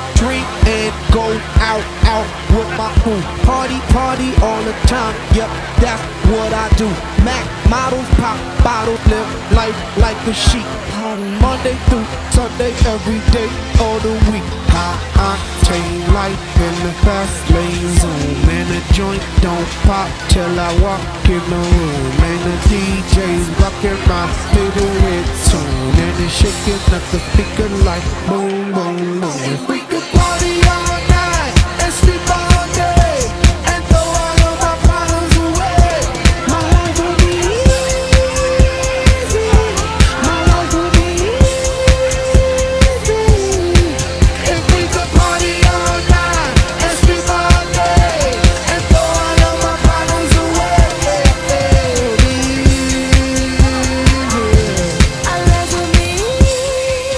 drink and go out with my crew. Party all the time, yep, that's what I do. Mac models, pop bottles, live life like a sheep. Monday through Sunday, every day of the week. High octane life in the fast lane zone. Man, the joint don't pop till I walk in the room. Man, the DJ's rocking my favorite tune, and it's shaking up the speaker like boom, boom, boom. If we could party all night and sleep all day and throw all of my problems away, my life would be easy. My life would be easy. If we could party all night and sleep all day and throw all of my problems away, our lives would be easy.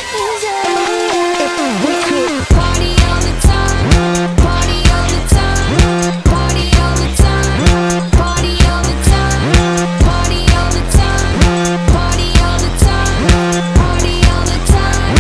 Party all the time, party all the time, party all the time, party all the time, party all the time, party all the time, party all the time.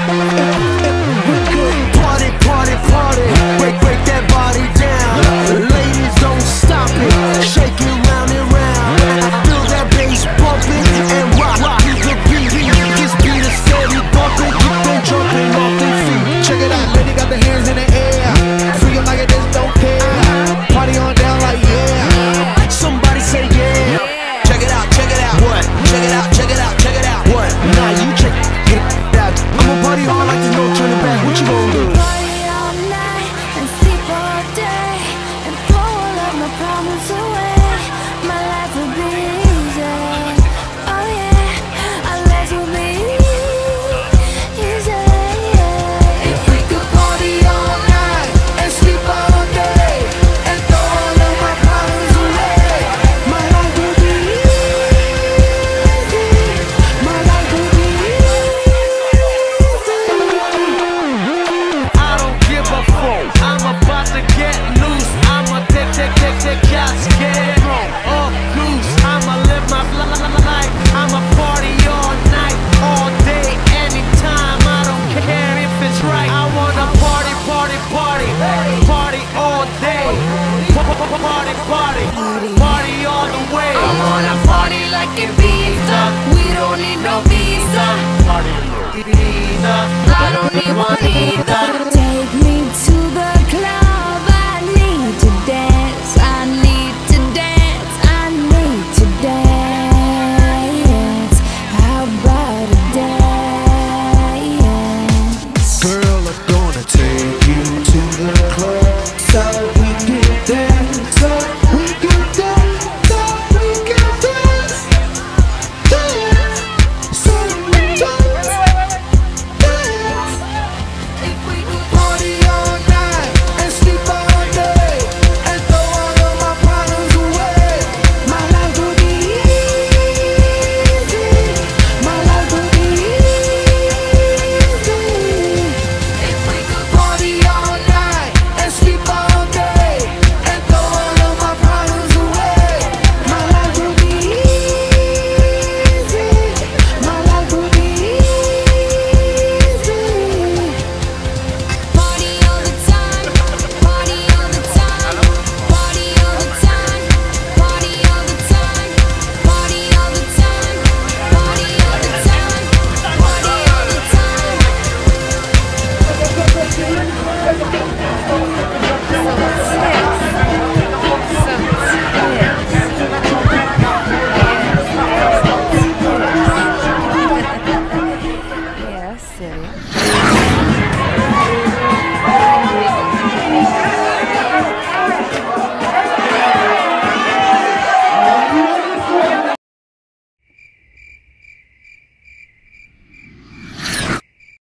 Party, break that body down. Ladies, don't stop it, shake it round and round. Feel that bass bumping and rock to the beat. This beat is steady bumping, keep them jumping off their feet. Check it out, lady got the hands in the air, freaking like it just don't care. Party on down like yeah. Somebody say yeah. Check it out, What? check it out, check it out, check it out. What? Nah, you check it out. I'ma party hard like there's no turning back. What you gonna do? Party all night and sleep all day and throw all of my problems away. My life will be easy. Oh yeah, our lives will be easy. If we could party all night and sleep all day and throw all of my problems away, my life would be easy. My life would be I don't give a fuck. I'm about to get loose. I'ma take shots, get drunk, off goose. I'ma live my life. I'ma party all night, all day, anytime. I don't care if it's right. I wanna party all day. Party all the way. I wanna party like Ibiza. We don't need no visa. I don't need one either. Take me to the club. I need to dance. I need to dance. I need to dance. How about a dance? Girl, I'm gonna take you to the club so we can dance, so we can dance, so we can dance, dance, so we dance, dance. If we could party all night and sleep all day and throw all of my problems away, my life would be easy. My life would be easy. If we could party all night and sleep all day and throw all of my problems away, my life would be easy. My life would be easy. Party all the time, party all the time, party all the time, party all the time, party all the time, party all the time, party all the time. Yeah, silly.